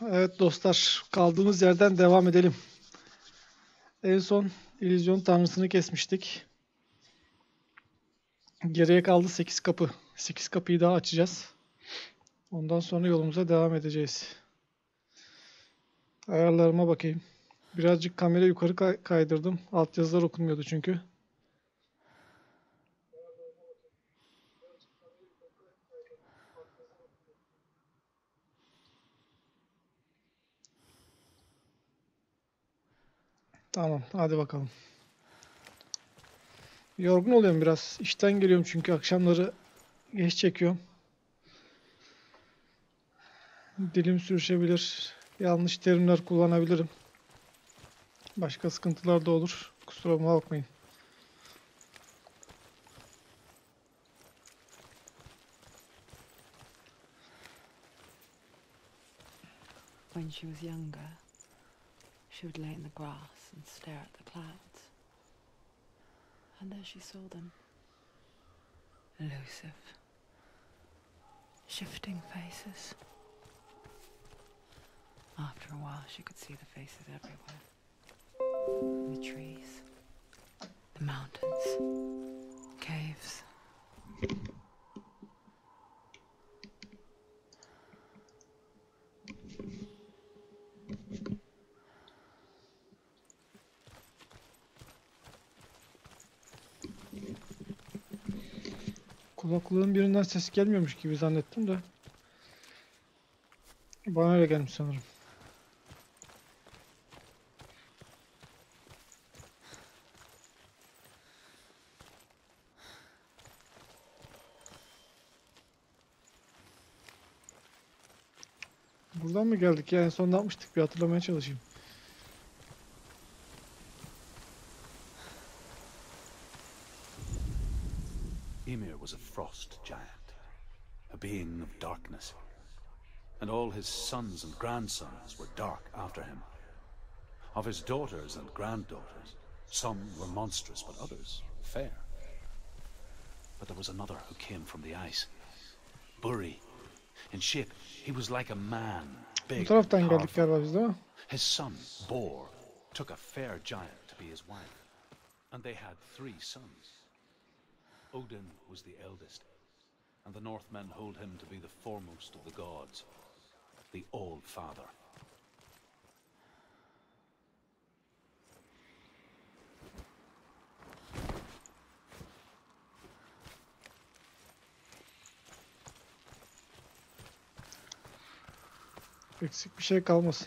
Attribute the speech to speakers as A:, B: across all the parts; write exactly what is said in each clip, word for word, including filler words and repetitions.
A: Evet dostlar, kaldığımız yerden devam edelim. En son illüzyon tanrısını kesmiştik. Geriye kaldı sekiz kapı. sekiz kapıyı daha açacağız. Ondan sonra yolumuza devam edeceğiz. Ayarlarıma bakayım. Birazcık kamera yukarı kay- kaydırdım. Altyazılar okunmuyordu çünkü. Tamam, hadi bakalım. Yorgun oluyorum biraz. İşten geliyorum çünkü akşamları geç çekiyorum. Dilim sürüşebilir. Yanlış terimler kullanabilirim. Başka sıkıntılar da olur. Kusuruma bakmayın.
B: When she was younger, she would lay in the grass and stare at the clouds. And as she saw them, elusive, shifting faces. After a while, she could see the faces everywhere. In the trees, the mountains, caves.
A: Kulaklığın birinden ses gelmiyormuş gibi zannettim de. Bana öyle gelmiş sanırım. Buradan mı geldik ya? En son ne yapmıştık? Bir hatırlamaya çalışayım.
C: Ymir was a frost giant, a being of darkness, and all his sons and grandsons were dark after him. Of his daughters and granddaughters, some were monstrous, but others fair. But there was another who came from the ice. Buri. In shape, he was like a man,
A: Bu
C: big
A: taraftan
C: and
A: geldik
C: powerful.
A: galiba biz değil mi?
C: His son, Bor, took a fair giant to be his wife, and they had three sons. Odin was the eldest, and the Northmen hold him to be the foremost of the gods, the All-Father.
A: Eksik bir şey kalmasın.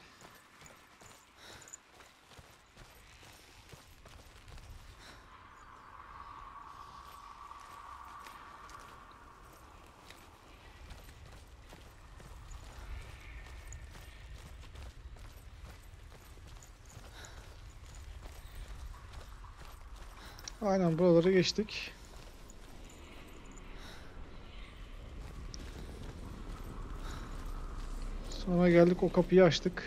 A: Aynen buraları geçtik. Sonra geldik o kapıyı açtık.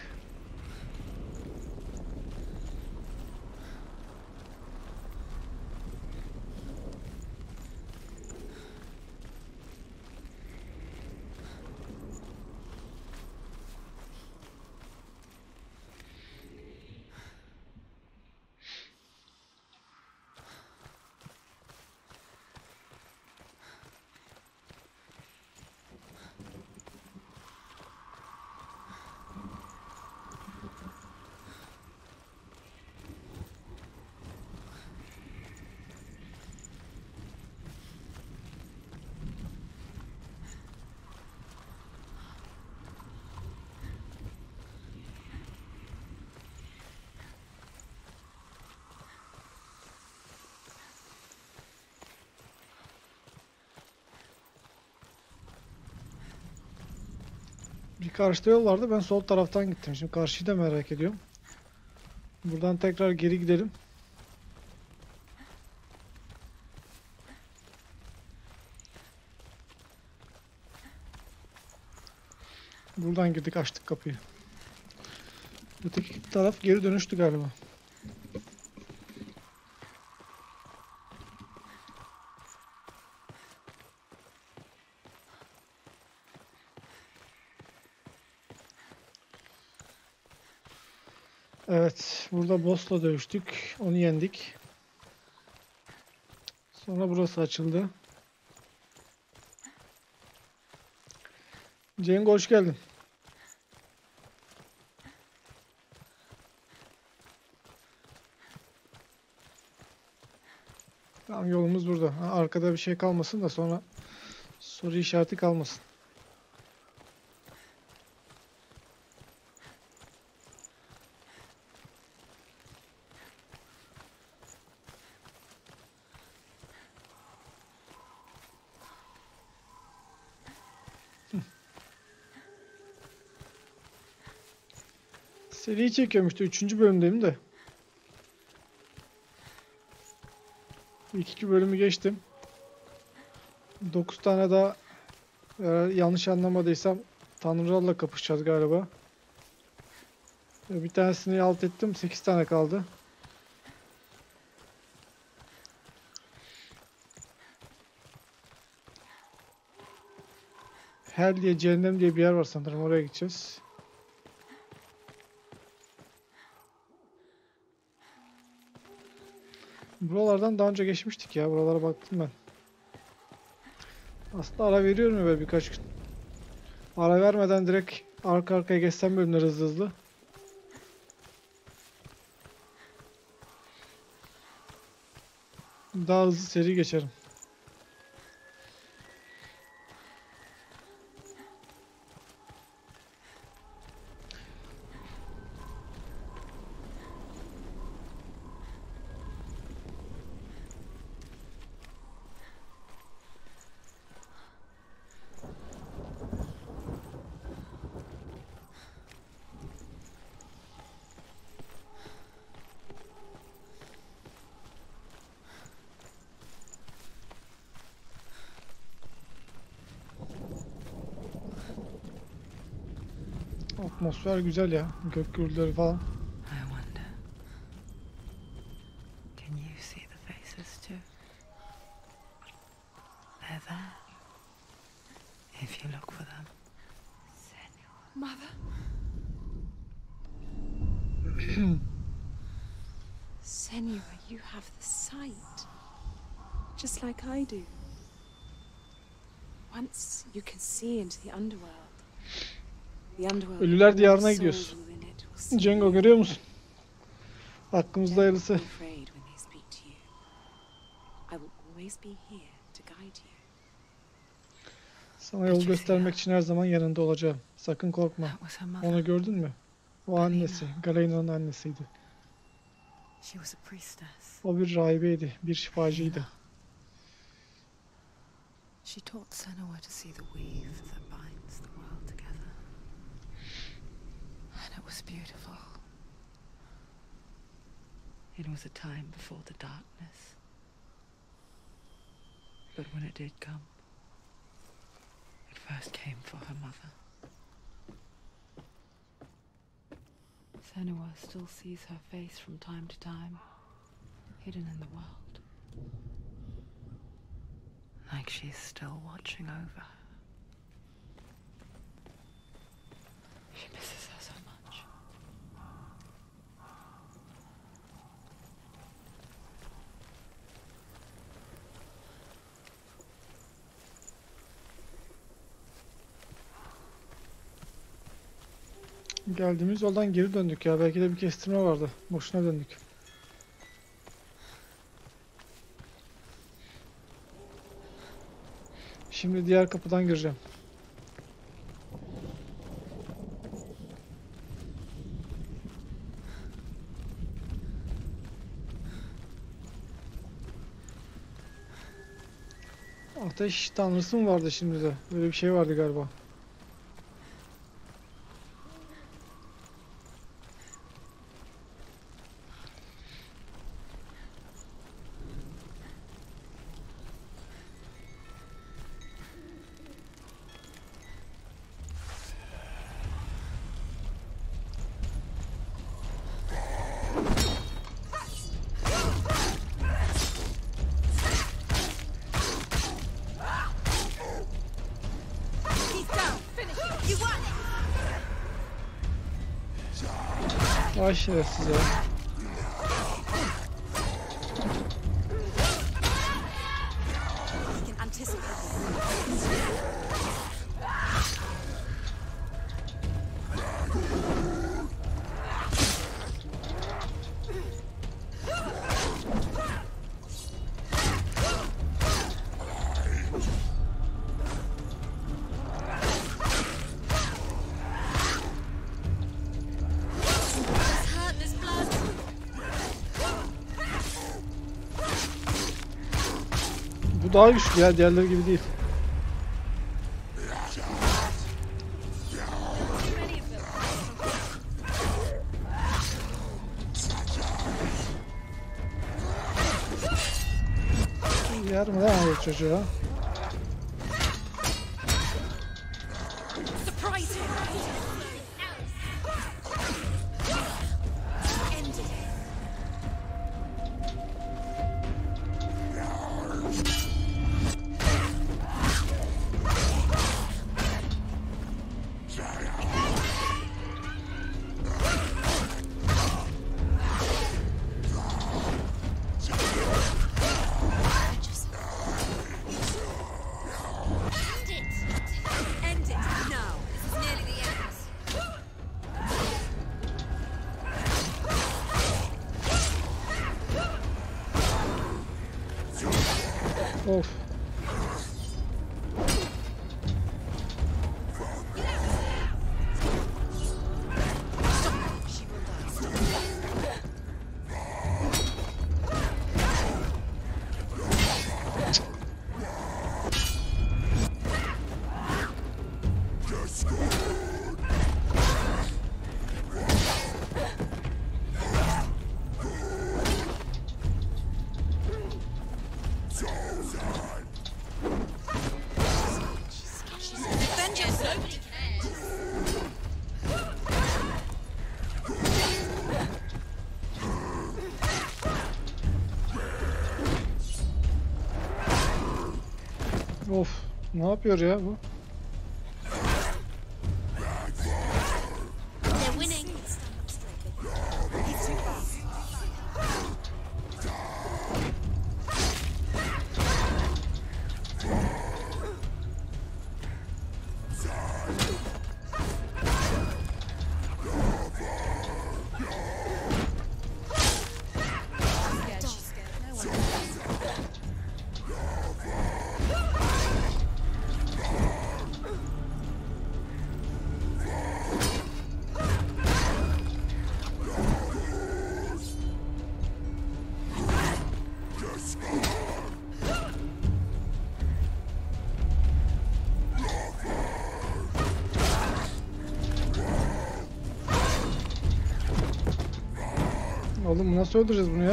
A: Bir karşıda yol vardı. Ben sol taraftan gittim. Şimdi karşıyı da merak ediyorum. Buradan tekrar geri gidelim. Buradan girdik, açtık kapıyı. Öteki taraf geri dönüştü galiba. Evet, burada boss'la dövüştük. Onu yendik. Sonra burası açıldı. Cengo hoş geldin. Tamam, yolumuz burada. Ha, arkada bir şey kalmasın da sonra soru işareti kalmasın. Seriyi çekiyormuştu. Üçüncü bölümdeyim de. İlk iki bölümü geçtim. Dokuz tane daha, eğer yanlış anlamadıysam, Tanrılarla kapışacağız galiba. Bir tanesini alt ettim. Sekiz tane kaldı. Hell diye, cehennem diye bir yer var sanırım. Oraya gideceğiz. Buralardan daha önce geçmiştik ya. Buralara baktım ben. Aslında ara veriyorum ya böyle birkaç gün. Ara vermeden direkt arka arkaya geçsem bölümler hızlı hızlı. Daha hızlı seri geçerim. Atmosfer güzel ya. Gök gürültüleri falan.
B: I wonder, can you see the faces too? They're there. If you look for them.
D: Mother. Senua, you have the sight. Just like I do. Once you can see into the underworld. The underworld.
A: Ölüler diyarına gidiyoruz. Cengo görüyor musun? Hakkımızda hayırlısı.
D: I will always be here to guide you.
A: Sana yol göstermek için her zaman yanında olacağım. Sakın korkma.
B: That was her mother.
A: Onu gördün mü? O annesi. Galena'nın annesiydi.
B: She was a priestess.
A: O bir rahibeydi. Bir şifacıydı.
B: She taught Senua to see the weave that binds the world together. And it was beautiful. It was a time before the darkness. But when it did come, it first came for her mother. Senua still sees her face from time to time, hidden in the world. Like she's still watching over her. She misses her so much.
A: Geldiğimiz yoldan geri döndük ya. Belki de bir kestirme vardı. Boşuna döndük. Şimdi diğer kapıdan gireceğim. Ateş tanrısı mı vardı şimdi de? Böyle bir şey vardı galiba. Ay şerefsiz ya.
D: I can anticipate.
A: Bu daha güçlü ya, diğerleri gibi değil. Yer mi lan o çocuğa?
D: Surprise him! End it. End it now. This is nearly the end.
A: Of.
D: She will die. Stop. Avengers, nobody cares.
A: Of. Ne yapıyor ya bu?
D: They're winning. He's too fast. Scared, she's scared. No one cares.
A: Oğlum nasıl öldüreceğiz bunu ya?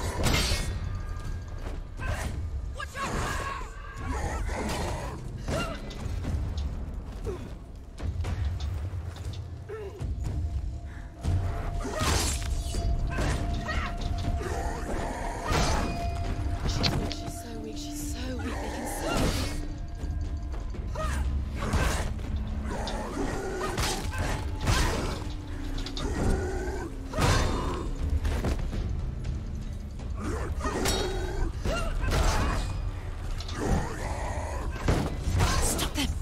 D: She's so weak, she's so weak, they can see her. Stop them!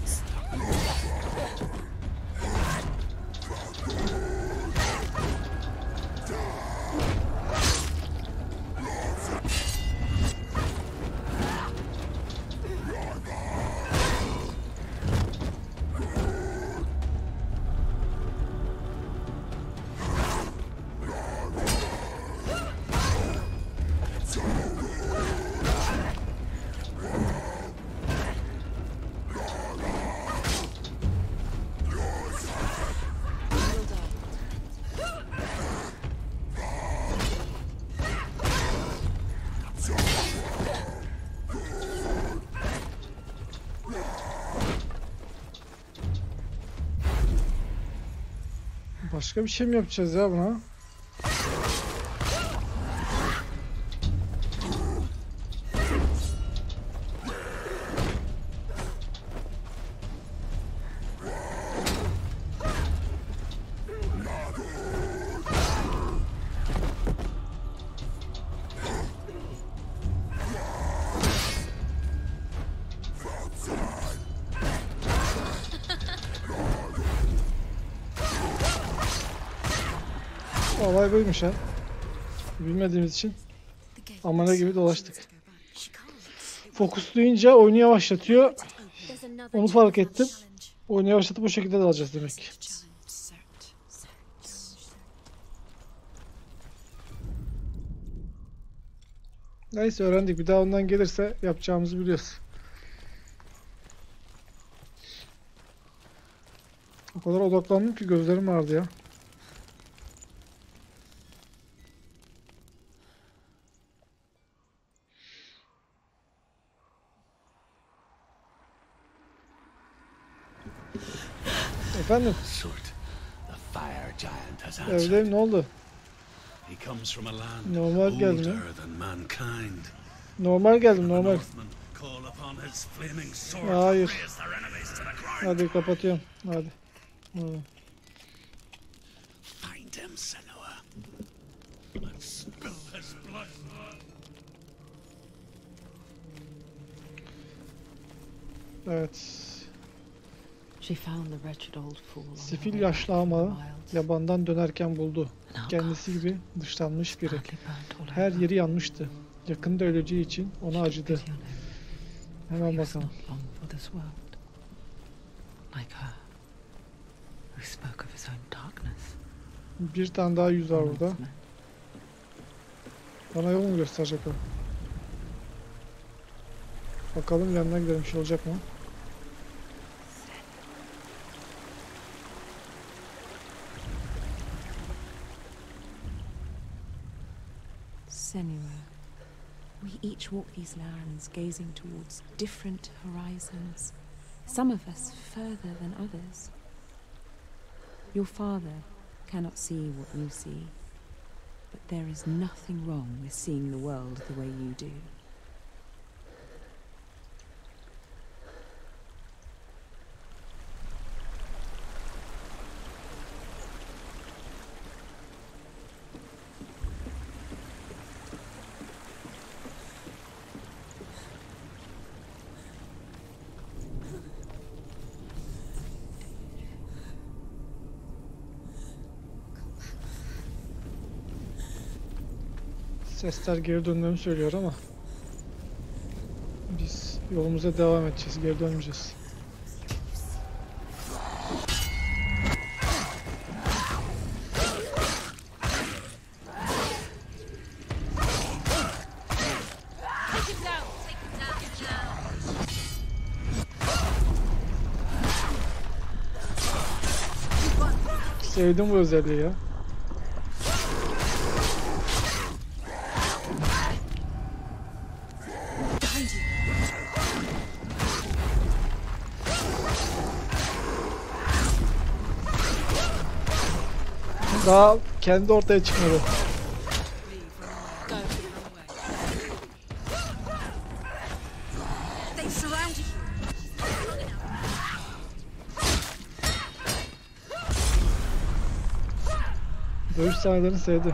D: We'll die.
A: Başka bir şey mi yapacağız ya buna? Olay buymuş ha. Bilmediğimiz için amana gibi dolaştık. Fokuslayınca oyunu yavaşlatıyor. Onu fark ettim. Oyunu yavaşlatıp bu şekilde de alacağız demek ki. Neyse öğrendik. Bir daha ondan gelirse yapacağımızı biliyoruz. O kadar odaklandım ki gözlerim ağrıdı ya. Efendim? Evdeyim, ne oldu? Normal geldim ya. Normal geldim, normal. Hayır. Hadi kapatıyorum. Hadi. Hadi. Evet. Sefil yaşlı ama yabandan dönerken buldu. Kendisi gibi dışlanmış biri. Her yeri yanmıştı. Yakında öleceği için ona acıdı. Hemen bakalım. Bir tane daha yüz var burada. Bana yol mu gösterecek o? Bakalım yanına gidelim, şey olacak mı?
D: Senua, we each walk these lands gazing towards different horizons. Some of us further than others. Your father cannot see what you see, but there is nothing wrong with seeing the world the way you do.
A: Sesler geri dönmemi söylüyor ama biz yolumuza devam edeceğiz, geri dönmeyeceğiz. Sevdim bu özelliği ya. Daha kendi ortaya çıkmadı. Dövüş sahnelerini sevdi.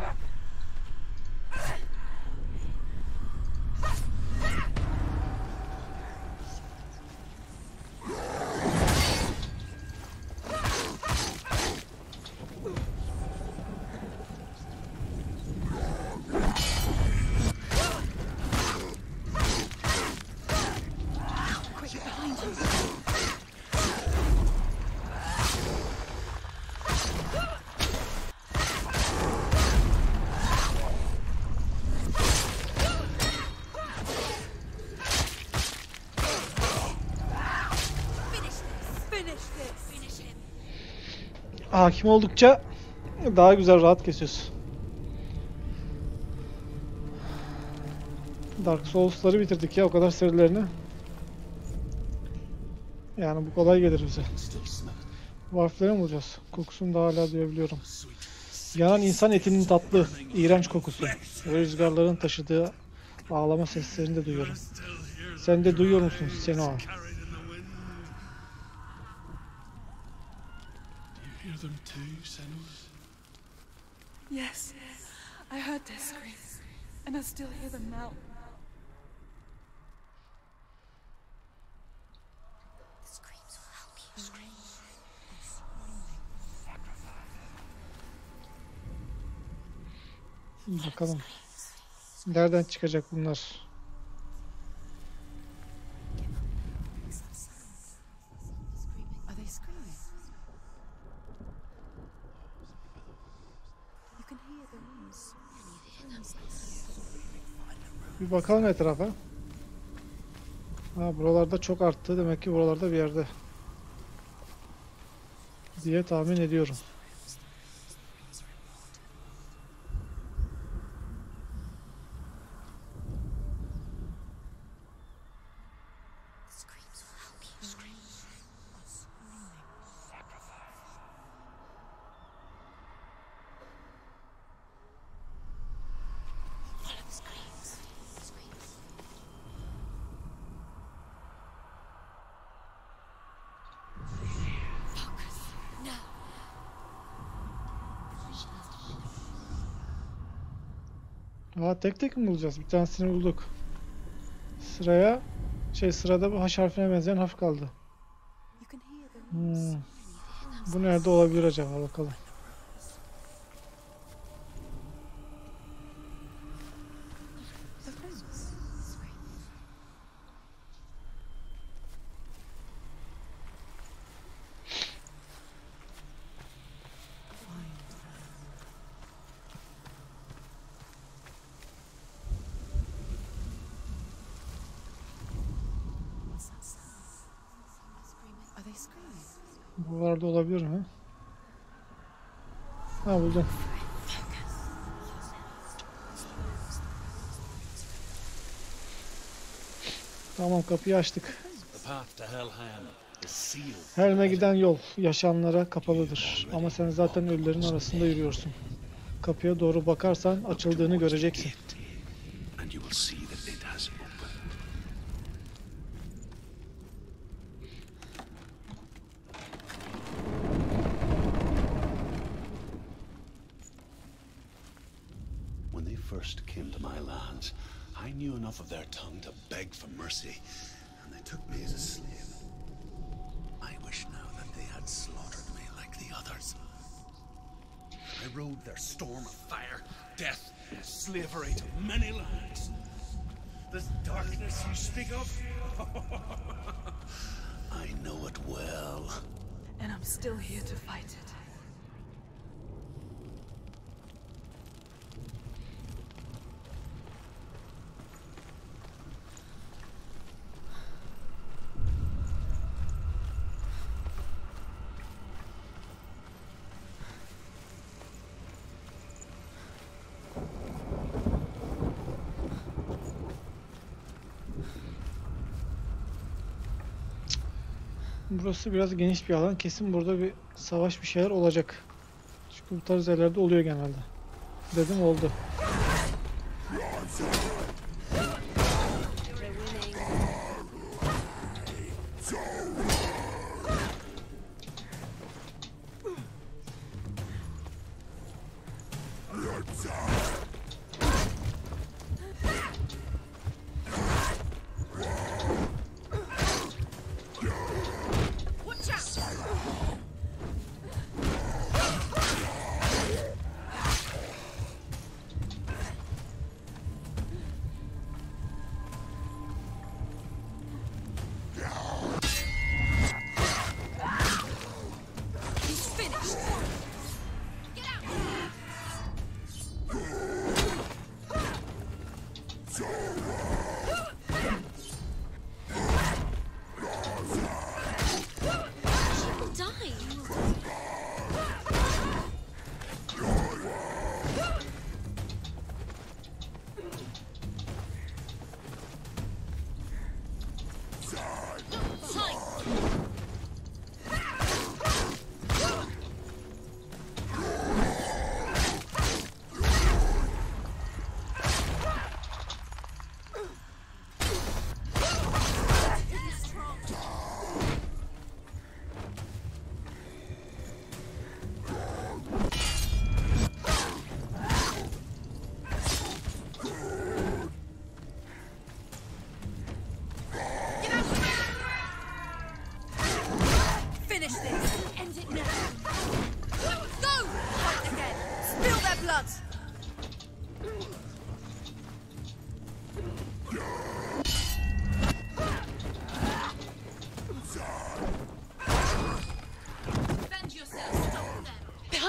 A: Hakim oldukça daha güzel, rahat kesiyoruz. Dark Souls'ları bitirdik ya, o kadar serilerini. Yani bu kolay gelir bize. Warf'ları mı bulacağız? Kokusunu da hala duyabiliyorum. Yanan insan etinin tatlı, iğrenç kokusu. Ve rüzgarların taşıdığı ağlama seslerini de duyuyorum. Sen de duyuyor musun Senua?
E: Yes, I heard their screams, and I still hear them now.
D: The screams will help you. Screams.
A: Bakalım. Nereden çıkacak bunlar?
E: Are they screaming? You can hear the winds.
A: Bir bakalım etrafa. Ha, buralarda çok arttı. Demek ki buralarda bir yerde. Diye tahmin ediyorum. Aa, tek tek mi bulacağız? Bir tanesini bulduk. Sıraya şey sırada bu H harfine benzeyen harf kaldı.
E: You can hear the winds.
A: Hmm. Bu nerede olabilir acaba, bakalım.
E: The winds. Are they screaming?
A: Buralarda olabilir mi? Ha, buldum. Tamam, kapıyı açtık.
C: The path to Helheim is sealed.
A: Helm'e giden yol yaşayanlara kapalıdır. Ama sen zaten ölülerin arasında yürüyorsun. Kapıya doğru bakarsan açıldığını göreceksin.
C: And you will see that it has opened. When they first came to my lands, I knew enough of their tongue to beg for mercy, and they took me as a slave. I wish now that they had slaughtered me like the others. I rode their storm of fire, death, slavery to many lands. This darkness you speak of, I know it well.
E: And I'm still here to fight it.
A: Burası biraz geniş bir alan. Kesin burada bir savaş, bir şeyler olacak. Çünkü bu tarz yerlerde oluyor genelde. Dedim, oldu.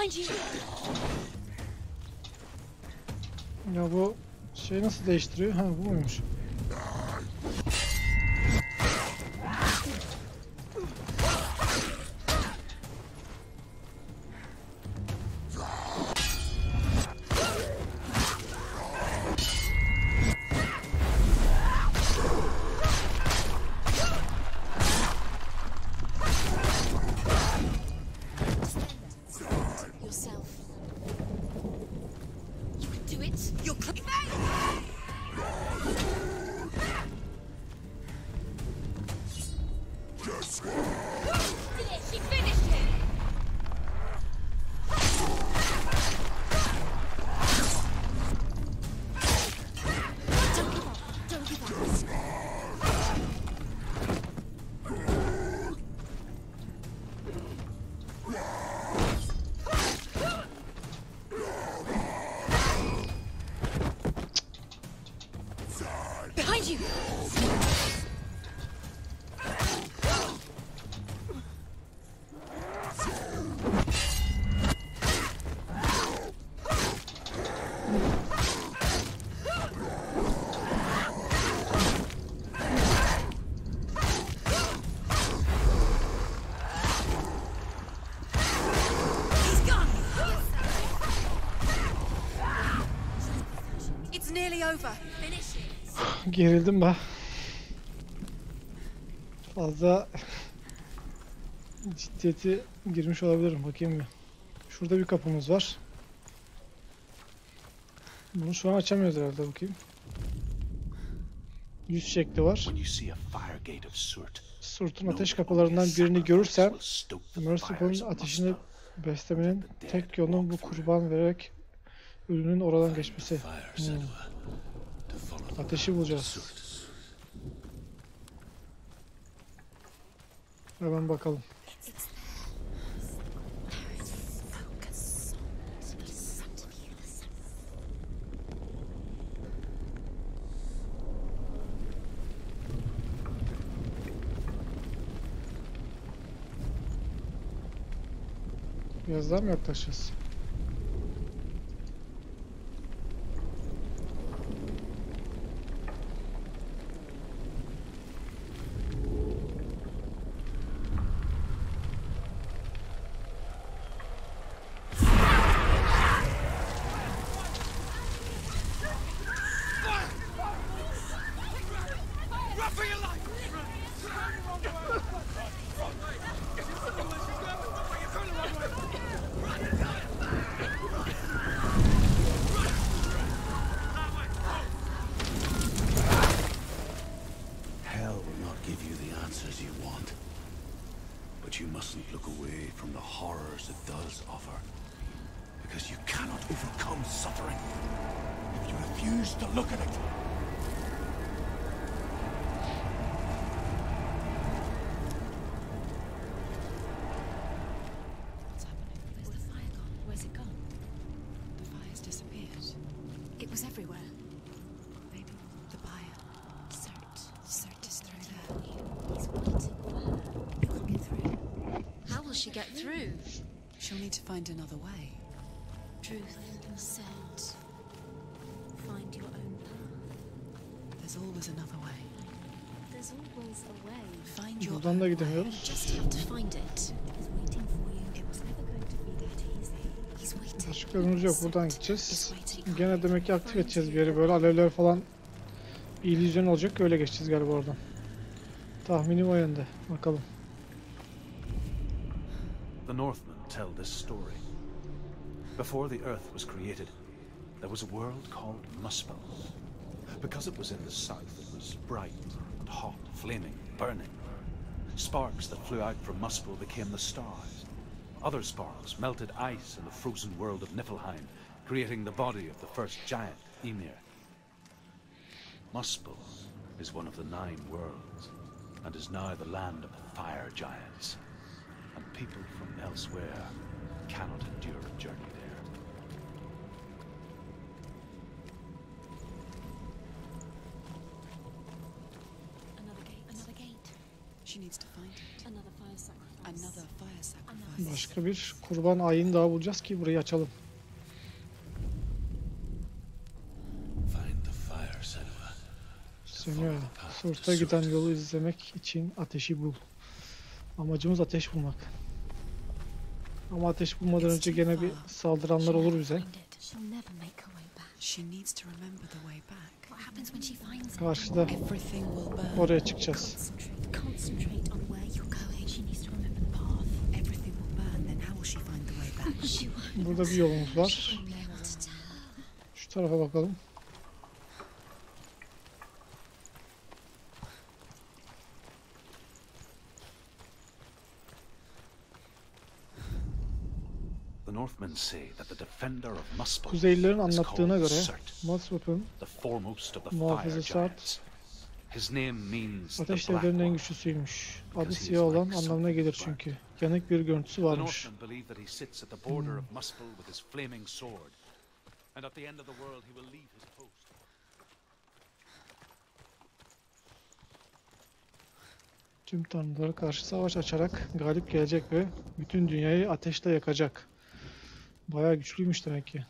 D: Behind you.
A: Ya bu şey nasıl değiştiriyor? Ha bu muymuş?
D: Yourself. You can do it. You're cl- She finished him. Don't give up. Don't give up. Behind you. He's gone. It's nearly over. Finish it.
A: Gerildim be. Fazla ciddiyeti girmiş olabilirim. Bakayım bir. Şurada bir kapımız var. Bunu şu an açamıyoruz herhalde. Bakayım. Yüz şekli var.
C: When you see a fire gate of Surt,
A: Surt'un
C: know
A: ateş
C: that only
A: kapılarından
C: a
A: birini
C: sacrifice
A: görürsen
C: will stoke the
A: Merciful'un
C: fires of
A: ateşini
C: Muspel.
A: beslemenin tek yolunun bu kurban vererek ölünün oradan geçmesi.
C: Fire,
A: Hmm.
C: Senua, to follow the
A: Ateşi bulacağız. Hemen bakalım. Biraz daha mı yaklaşacağız?
C: Hell will not give you the answers you want. But you mustn't look away from the horrors it does offer. Because you cannot overcome suffering if you refuse to look at it.
B: What's happening?
D: Where's the fire gone? Where's it gone?
B: The fire's disappeared.
D: It was everywhere.
B: Maybe the buyer.
D: Cert.
B: Cert is through there.
D: He's waiting for her. You can't get through. How will she get through?
B: She'll need to find another way.
D: Truth, Cert. Find your own path.
B: There's always another way.
D: There's always a way.
B: Find your
A: Buradan
B: own
A: da
B: way.
A: gidemiyoruz.
D: Just have to find it. He's waiting for you. It was never going to be that easy. He's waiting.
A: Başka yolumuz yok. Buradan gideceğiz. Gene demek ki aktif edeceğiz bir yeri. Böyle alevler falan bir illüzyon olacak ki öyle geçeceğiz galiba oradan. Tahminim o yönde. Bakalım.
C: The Northmen tell this story. Before the earth was created, there was a world called Muspel. Because it was in the south, it was bright and hot, flaming, burning. Sparks that flew out from Muspel became the stars. Other sparks melted ice in the frozen world of Niflheim, creating the body of the first giant, Ymir. Muspel is one of the nine worlds, and is now the land of the fire giants. And people from elsewhere cannot endure a journey there.
D: Another gate. Another gate.
B: She She needs to find it.
D: Another fire sacrifice.
B: Another fire sacrifice.
A: Başka bir kurban ayini daha bulacağız ki burayı açalım.
C: Find the fire, Senua.
A: Senua, Surt'a giden yolu izlemek için ateşi bul. Amacımız ateş bulmak. Ama ateş bulmadan önce gene bir saldıranlar olur bize.
D: She'll never make her way back.
B: She needs to remember the way back.
D: What happens when she finds it?
A: Karşıda
B: Everything will burn.
A: oraya çıkacağız.
D: Concentrate. Concentrate on where you're going. She needs to remember the path.
B: Everything will burn. Then how will she find the way back?
D: She won't.
A: Burada bir yolumuz var.
D: She'll be able to tell.
A: Şu tarafa bakalım.
C: The Northmen say that the defender of Muspel
A: Kuzeylilerin
C: is
A: anlattığına
C: called
A: göre
C: Surt,
A: Muspel'ın
C: the foremost of the fire
A: muhafızı
C: giants.
A: Surt
C: His name means the
A: ateş
C: Black
A: devlerinin en
C: One.
A: güçlüsüymüş. Adı siyah olan anlamına gelir çünkü. Yanık bir görüntüsü
C: The
A: varmış.
C: Northmen believe that he sits at the border of Muspel with his flaming sword, and at the end of the world he will leave his post.
A: Tüm tanrılara karşı savaş açarak galip gelecek ve bütün dünyayı ateşle yakacak. Bayağı güçlüymüş demek ki.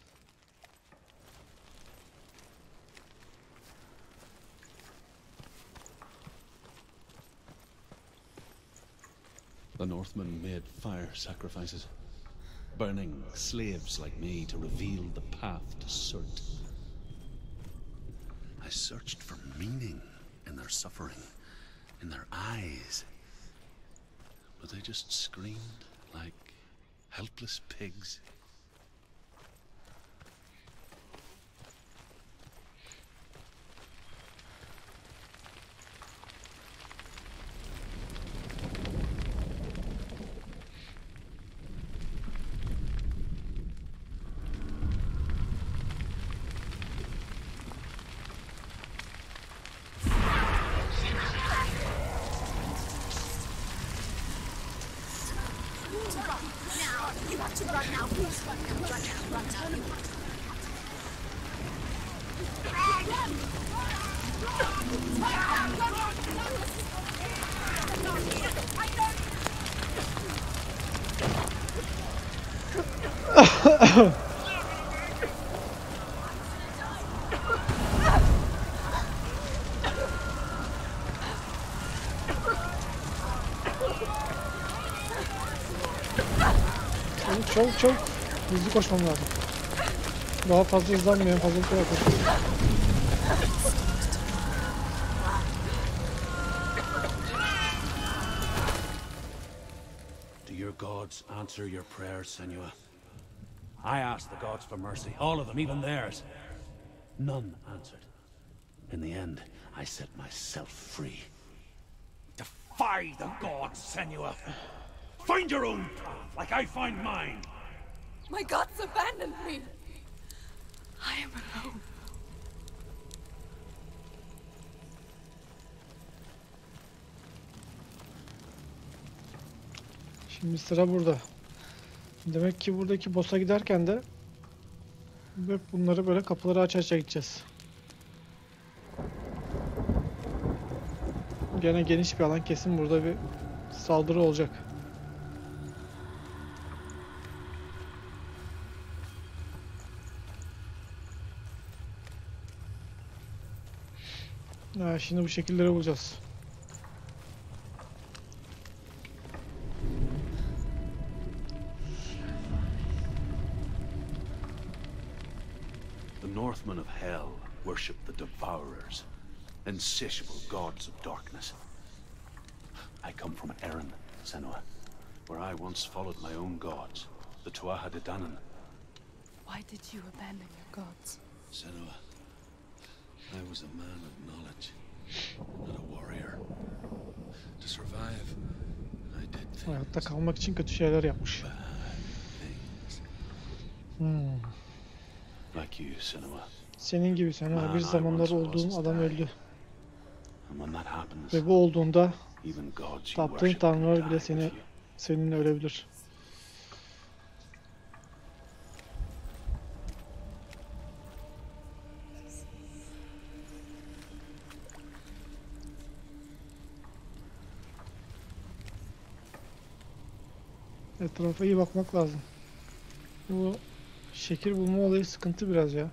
C: The Northmen made fire sacrifices, burning slaves like me to reveal the path to Surt. I searched for meaning in their suffering, in their eyes, but they just screamed like helpless pigs.
A: Çabuk çabuk çabuk. Hızlı koşmam lazım. Daha fazla hızlanmayayım, fazla kolay koşayım.
C: Do your gods answer your prayers, Senua? I asked the gods for mercy, all of them, even theirs. None answered. In the end, I set myself free. Defy the gods, Senua! Find your own path, like I find mine!
E: My gods abandoned me. I am alone.
A: Şimdi sıra burada. Demek ki buradaki boss'a giderken de hep bunları böyle kapıları aç aça gideceğiz. Gene geniş bir alan, kesin burada bir saldırı olacak. Ha, şimdi bu şekilleri bulacağız.
C: The Northmen of Hell worship the Devourers, insatiable gods of darkness. I come from Erin, Senua, where I once followed my own gods, the Tuatha De Danann.
E: Why did you abandon your gods?
C: Senua, I was a man of knowledge, not a warrior. To survive, I did things.
A: Hayatta kalmak için kötü şeyler yapmış.
C: Bad things.
A: Hmm.
C: Like you, Senua.
A: Senin gibi sen bir zamanlar olduğun adam öldü.
C: And when that happens,
A: Ve bu olduğunda
C: even gods you
A: taptığın
C: worship can
A: tanrılar
C: die
A: bile
C: with
A: seni
C: you.
A: seninle ölebilir. Etrafa iyi bakmak lazım. Bu şekil bulma olayı sıkıntı biraz ya.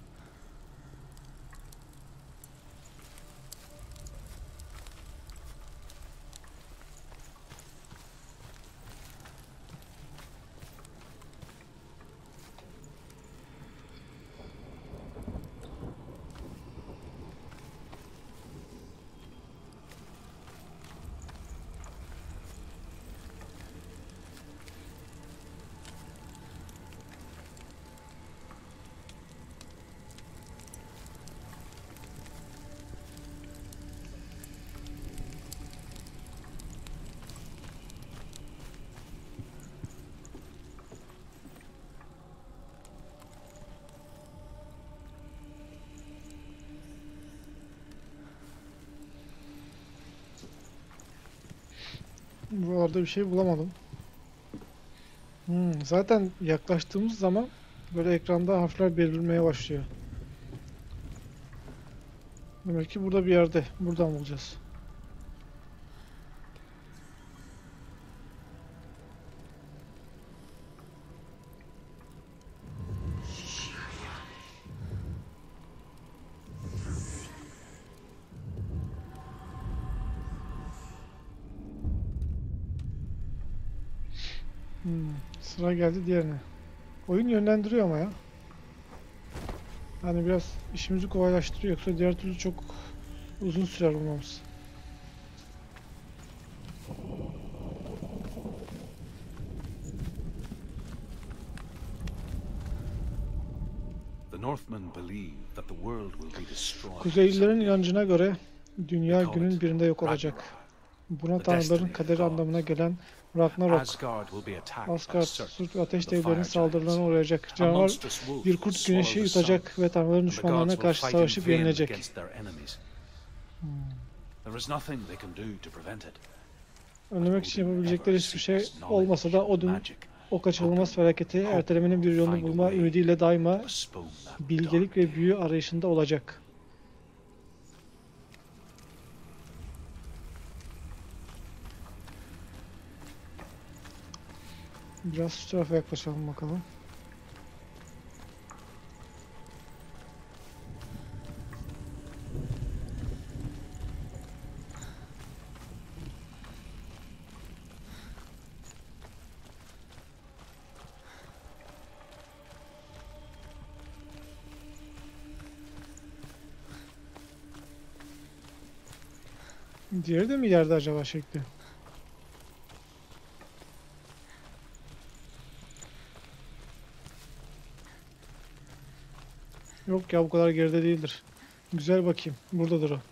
A: Buralarda bir şey bulamadım. Hmm, zaten yaklaştığımız zaman böyle ekranda harfler belirmeye başlıyor. Demek ki burada bir yerde. Buradan bulacağız. Hmm, sıra geldi diğerine. Oyun yönlendiriyor ama ya. Hani biraz işimizi kolaylaştırıyor, yoksa diğer türlü çok uzun sürer bulmamız.
C: The Northmen believe that the world will be destroyed.
A: Kuzeylilerin inancına göre dünya günün birinde yok olacak. Buna tanrıların kaderi anlamına gelen Ragnarok,
C: Asgard will be attacked by
A: Asgard,
C: Surtur,
A: Surtur ve Ateş
C: the
A: devlerinin
C: fire
A: saldırılarına
C: giants.
A: uğrayacak.
C: A
A: Canavar
C: monstrous wolf
A: bir
C: will
A: kurt
C: swallow
A: güneşi
C: the
A: yutacak
C: sun,
A: ve tanrıların
C: and the
A: düşmanlarına
C: gods will
A: karşı
C: fight in
A: savaşıp
C: vain
A: yenilecek.
C: against their enemies. There is nothing they can do to prevent it.
A: Önlemek için yapabilecekleri hiçbir şey olmasa da Odin o kaçınılmaz felaketi ertelemenin bir yolunu bulma ümidiyle daima
C: Postpone that
A: bilgelik
C: dark
A: ve büyü arayışında olacak. Biraz şu tarafa yaklaşalım bakalım. Diğeri de mi yerde acaba şekli? Yok ya, bu kadar geride değildir. Güzel bakayım. Buradadır o.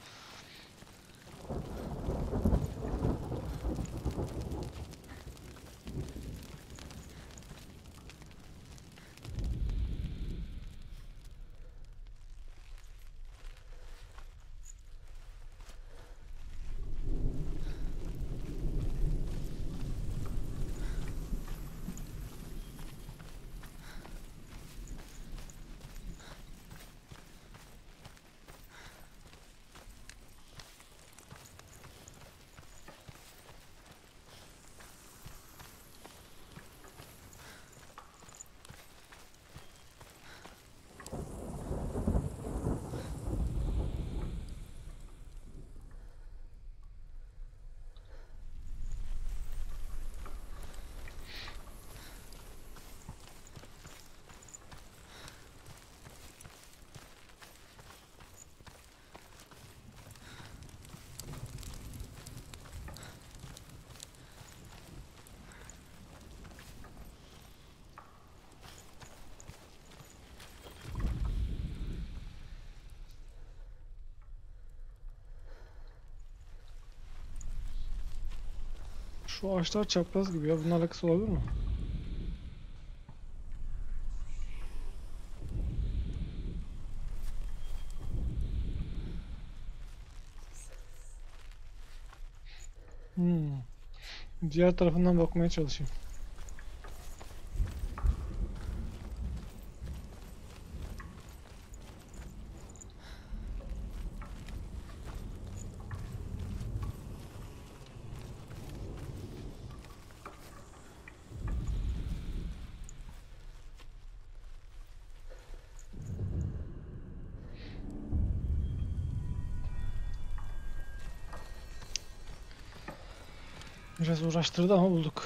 A: Şu ağaçlar çapraz gibi ya. Bunun alakası olabilir mi? Hmm. Diğer tarafından bakmaya çalışayım. Biraz uğraştırdı ama bulduk.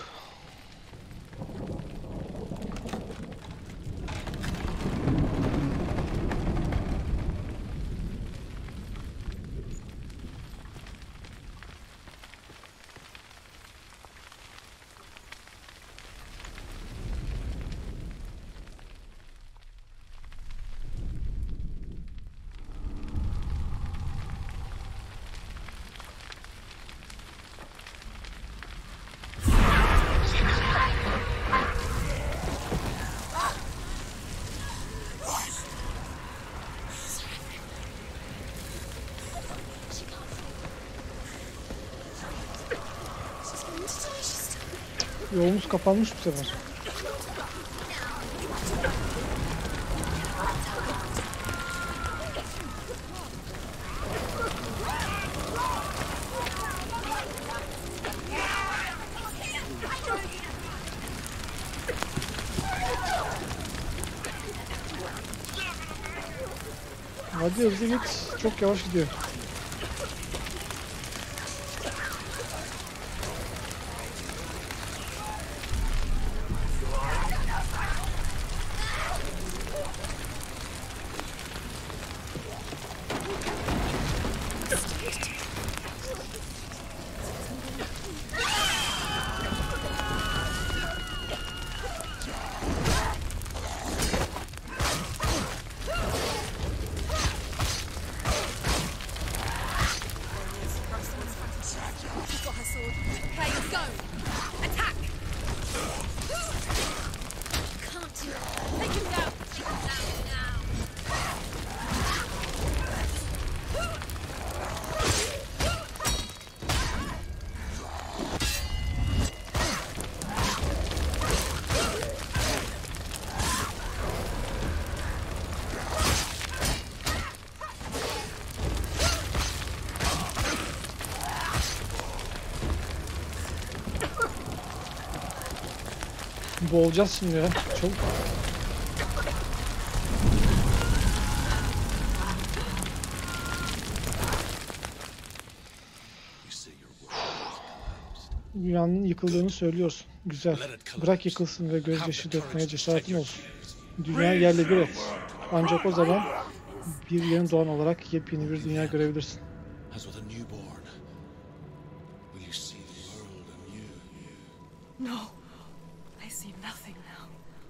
A: Yolumuz kapanmış bu sefer. Hadi hızlı git. Çok yavaş gidiyor. Boğulacağız şimdi ya. Çok. Dünyanın yıkıldığını söylüyorsun. Güzel. Bırak yıkılsın ve gözyaşı dökmeye cesaretin olsun. Dünya yerle bir et. Ancak o zaman bir yeni doğan olarak yepyeni bir dünya görebilirsin.
E: No, I see nothing now.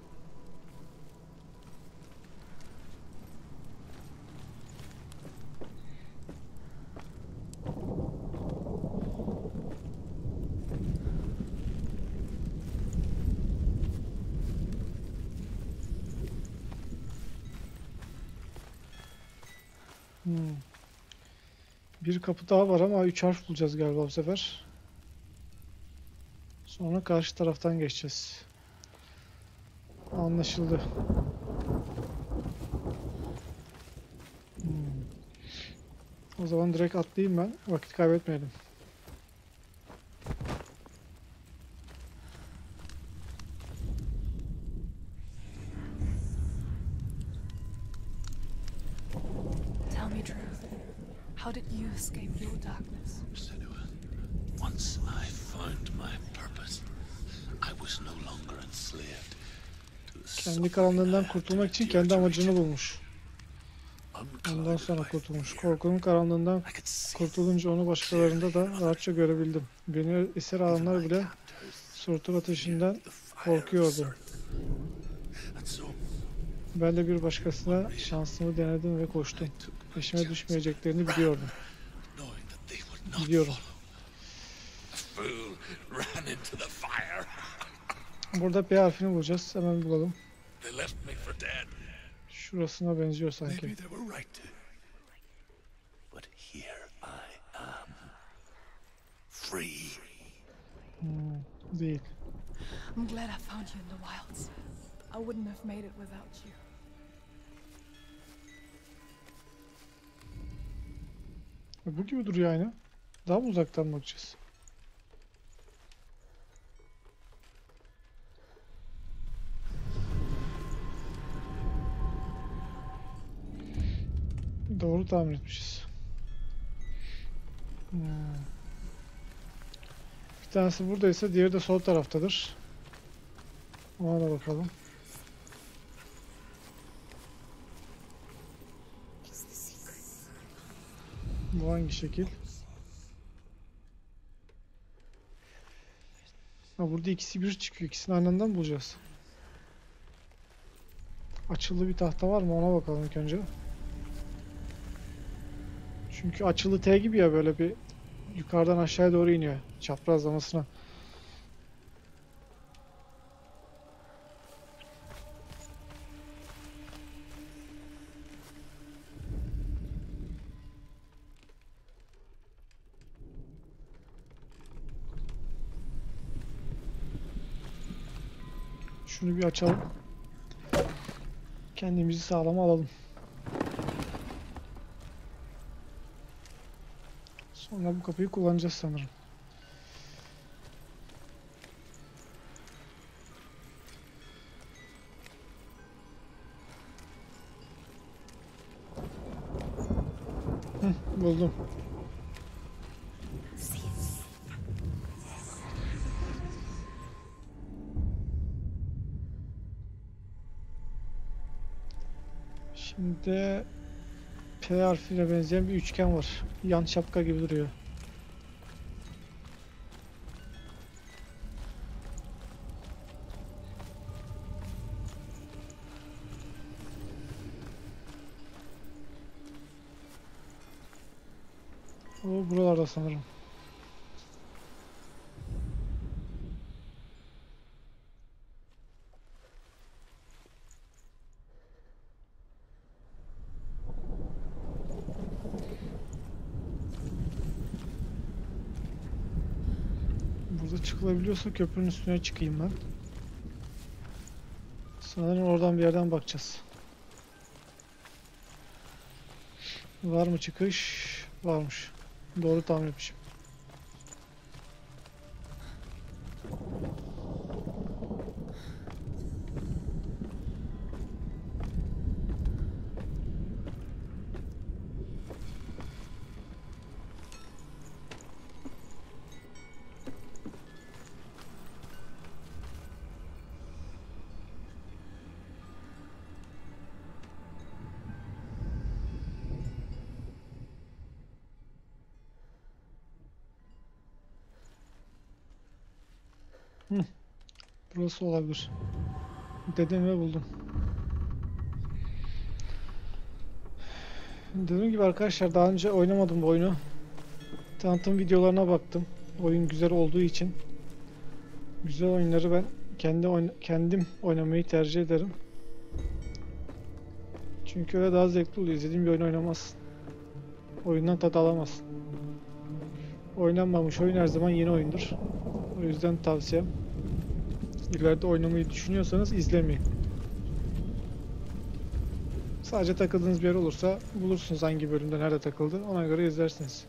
A: Hmm. Bir kapı daha var ama üç harf bulacağız galiba bu sefer. Sonra karşı taraftan geçeceğiz. Anlaşıldı. Hmm. O zaman direkt atlayayım ben. Vakit kaybetmeyelim.
E: Tell me truth. How did you escape your darkness?
F: Senua, once I found my purpose, I was no longer enslaved to the
A: Kendi karanlığından kurtulmak için kendi amacını bulmuş. Ondan sonra kurtulmuş. Korkunun karanlığından kurtulunca onu başkalarında da rahatça görebildim. Beni esir alanlar bile surtur ateşinden korkuyordu. Ben de bir başkasına şansımı denedim ve koştum. Peşime düşmeyeceklerini biliyordum. Biliyorum. Burada P harfini bulacağız. Hemen bulalım. Şurasına benziyor sanki. Hmm, değil.
E: I'm glad I found you in the wilds. I wouldn't have made it without you.
A: Bu gibi duruyor aynı. Daha mı uzaktan bakacağız? Doğru tahmin etmişiz. Hmm. Bir tanesi buradaysa diğeri de sol taraftadır. Ona da bakalım. Bu hangi şekil? Ha, burada ikisi bir çıkıyor. İkisini aynı anda mı bulacağız? Açılı bir tahta var mı? Ona bakalım ilk önce. Çünkü açılı T gibi ya, böyle bir yukarıdan aşağıya doğru iniyor. Çaprazlamasına. Şunu bir açalım. Kendimizi sağlama alalım. Sonra bu kapıyı kullanacağız sanırım. Hı, buldum. Şimdi P harfiyle benzeyen bir üçgen var. Yan şapka gibi duruyor. O buralarda sanırım. Burada çıkılabiliyorsa köprünün üstüne çıkayım ben. Sanırım oradan bir yerden bakacağız. Var mı çıkış? Varmış. Doğru tahmin etmişim. Hı. Burası olabilir. Dedim ve buldum. Dediğim gibi arkadaşlar, daha önce oynamadım bu oyunu. Tanıtım videolarına baktım. Oyun güzel olduğu için. Güzel oyunları ben kendi oyn kendim oynamayı tercih ederim. Çünkü öyle daha zevkli oluyor. İzlediğim bir oyun oynamazsın. Oyundan tat alamazsın. Oynanmamış oyun her zaman yeni oyundur. O yüzden tavsiyem, ileride oynamayı düşünüyorsanız izlemeyin. Sadece takıldığınız bir yer olursa bulursunuz hangi bölümde nerede takıldı. Ona göre izlersiniz.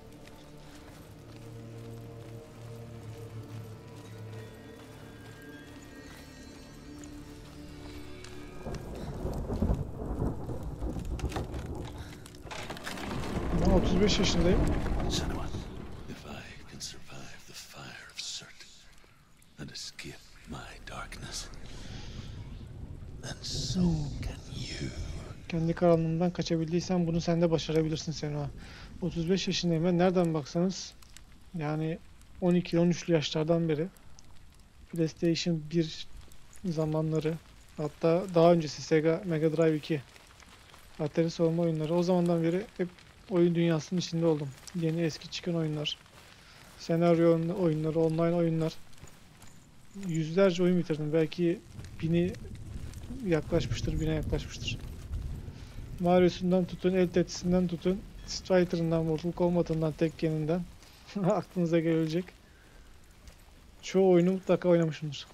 A: Ben otuz beş yaşındayım.
F: Senua, if I can survive the fire of Surt and escape my darkness, then so can you.
A: Kendi karanlığından kaçabildiysen bunu sen de başarabilirsin Senua. otuz beş yaşındayım ben. Nereden baksanız yani on iki on üçlü yaşlardan beri PlayStation bir zamanları, hatta daha öncesi Sega Mega Drive iki, Atari savunma oyunları, o zamandan beri hep oyun dünyasının içinde oldum. Yeni eski çıkan oyunlar, senaryo oyunları, online oyunlar. Yüzlerce oyun bitirdim. Belki bini yaklaşmıştır, bine yaklaşmıştır. Mario'sundan tutun, El Tetris'inden tutun, Street Fighter'ından, Mortal Kombat'ından, Tekken'inden aklınıza gelebilecek çoğu oyunu mutlaka oynamışımdır.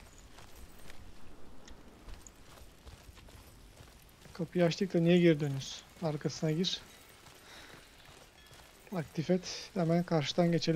A: Kapıyı açtık da niye geri dönüyoruz? Arkasına gir. Aktif et. Hemen karşıdan geçelim.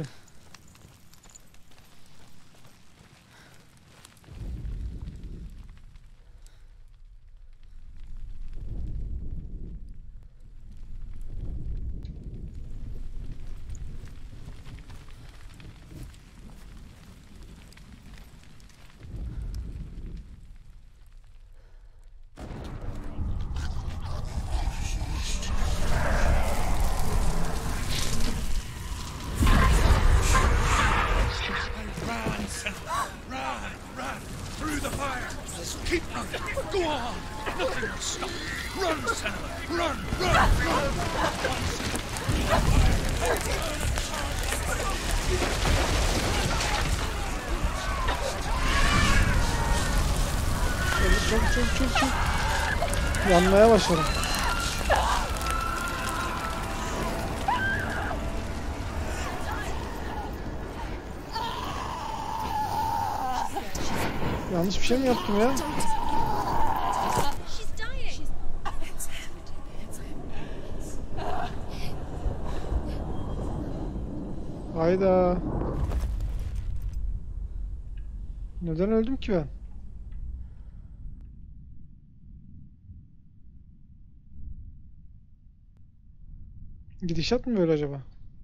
F: the fire! Keep running! Go on! Nothing will stop! Run, Senua! Run! Run!
A: Çok çok çok çok. Yanmaya başladım. Yanlış bir şey mi yaptım ya? Hayda. Neden öldüm ki ben? Gidişat mı böyle acaba?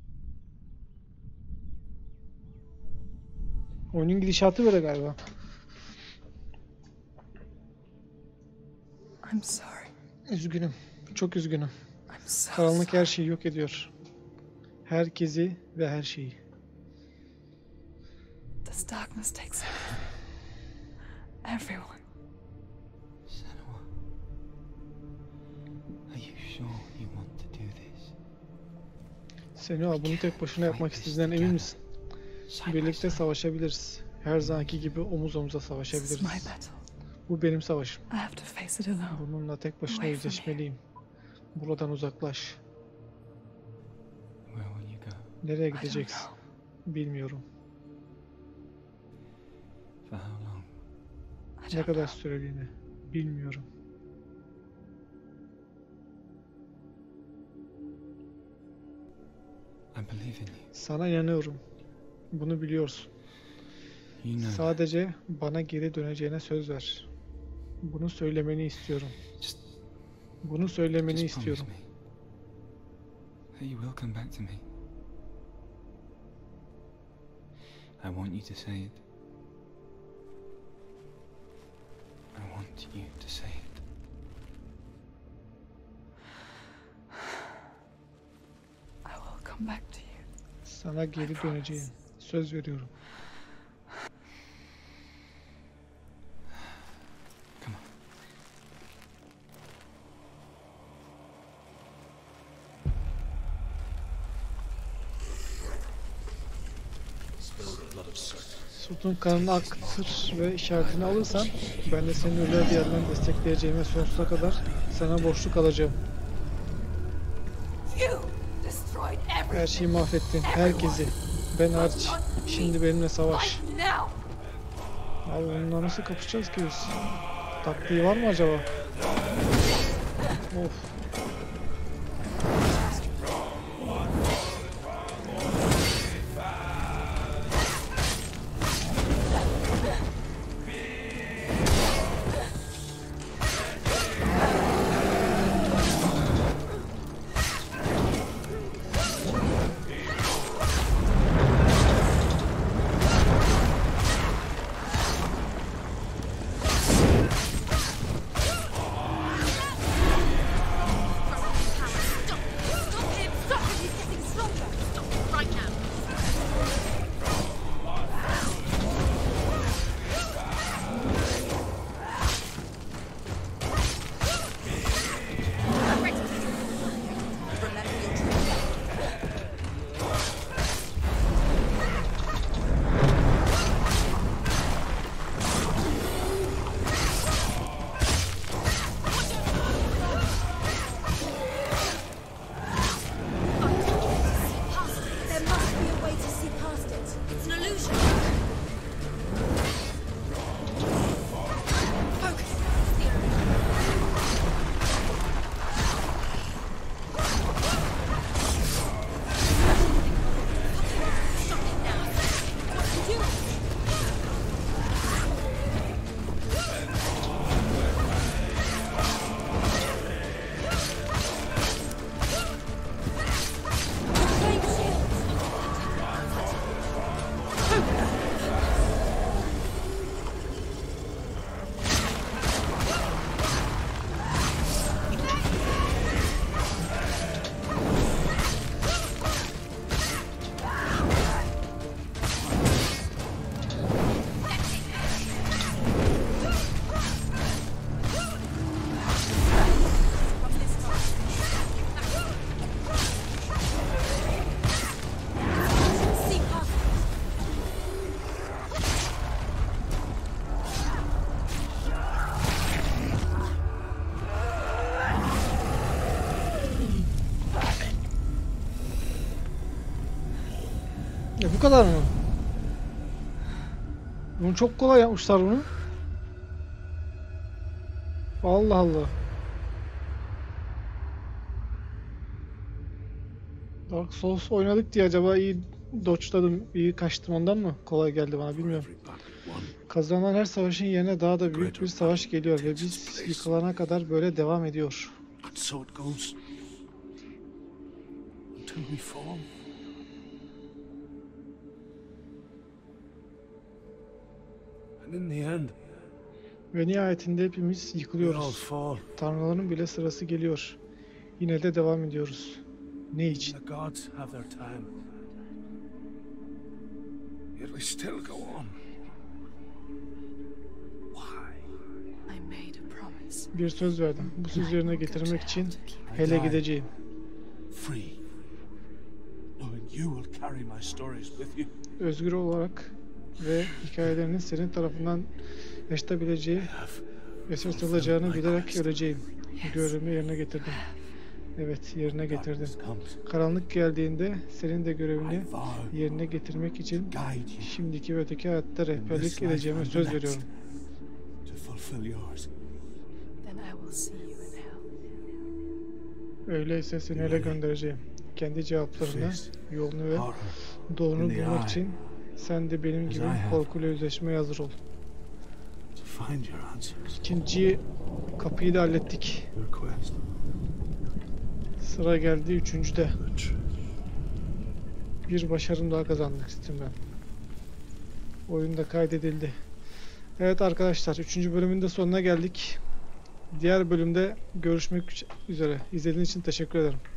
A: Oyunun gidişatı böyle galiba.
E: I'm sorry.
A: Üzgünüm. Çok üzgünüm.
E: I'm so
A: Karanlık
E: sorry.
A: her şeyi yok ediyor. Herkesi ve her şeyi.
E: This darkness takes everyone.
G: Senua, are you sure you want to do this?
A: Senua, bunu tek başına yapmak istediğinden emin misin?
G: Side by
A: Birlikte
G: side.
A: savaşabiliriz. Her zamanki gibi omuz omuza
E: This is
A: savaşabiliriz.
E: my battle.
A: Bu benim savaşım.
E: I have to face it alone.
A: Bununla tek başına
E: Away from
A: yüzleşmeliyim. Buradan uzaklaş.
G: Where will you go?
A: Nereye
E: I don't
A: gideceksin?
E: know.
A: Bilmiyorum.
G: For how long?
E: I
A: Ne
E: don't
A: kadar
E: know.
A: süreliğine? Bilmiyorum.
G: I believe in you.
A: Sana inanıyorum. Bunu biliyorsun.
G: You know that.
A: Sadece bana geri döneceğine söz ver. Bunu söylemeni istiyorum.
G: Just,
A: Bunu söylemeni
G: just promise
A: istiyorum.
G: me that you will come back to me. I want you to say it. I want you to say it.
E: I will come back to you.
A: Sana geri döneceğim. Söz veriyorum.
G: Come on.
A: Surt'un kanını aktır ve işaretini alırsan ben de senin ölüler diyarından destekleyeceğime sonsuza kadar sana borçlu kalacağım.
E: You destroyed everything.
A: Her şeyi mahvettin. Herkesi. Ben hariç. Şimdi benimle savaş.
E: Right now.
A: Abi onunla nasıl kapışacağız ki biz? Taktiği var mı acaba? Of. kadar mı? Bunu çok kolay yapmışlar bunu. Allah Allah. Dark Souls oynadık diye acaba iyi dodge'ladım, iyi kaçtım ondan mı? Kolay geldi bana bilmiyorum. Kazanılan her savaşın yerine daha da büyük bir savaş geliyor ve biz yıkılana kadar böyle devam ediyor.
F: And so it goes. Until we fall. And in the end,
A: Ve nihayetinde hepimiz
F: we all
A: yıkılıyoruz.
F: fall.
A: Tanrıların bile sırası geliyor. Yine de devam ediyoruz. Ne için?
F: The gods have their time. Yet we still go on. Why?
E: I made a promise.
A: Bir söz verdim. Bu sözü yerine getirmek için hele gideceğim.
F: Free. Knowing you will carry my stories with you.
A: Özgür olarak ve hikayelerinin senin tarafından yaşatabileceği, yaşatılacağını bilerek öleceğim. Görevimi yerine getirdim. Evet, yerine getirdim.
F: Darkness comes.
A: Karanlık geldiğinde senin de
F: I
A: görevini
F: vow
A: yerine getirmek için
F: to guide you
A: şimdiki ve öteki hayatta
F: in
A: rehberlik
F: this life
A: edeceğime
F: and the
A: söz
F: next
A: veriyorum.
F: to fulfill yours.
E: Then I will see you in hell.
A: Öyleyse seni ele göndereceğim. Kendi cevaplarını,
F: Face
A: yolunu ve
F: horror
A: doğrunu
F: in the
A: bulmak
F: eye,
A: için sen de benim
F: as
A: gibi
F: I have.
A: korkuyla yüzleşmeye hazır ol.
F: to find your answers.
A: İkinci kapıyı da hallettik.
F: Your quest.
A: Sıra geldi üçüncüde.
F: The truth.
A: Bir başarım daha kazandık Steam'den. Oyunda kaydedildi. Evet arkadaşlar, üçüncü bölümün de sonuna geldik. Diğer bölümde görüşmek üzere. İzlediğiniz için teşekkür ederim.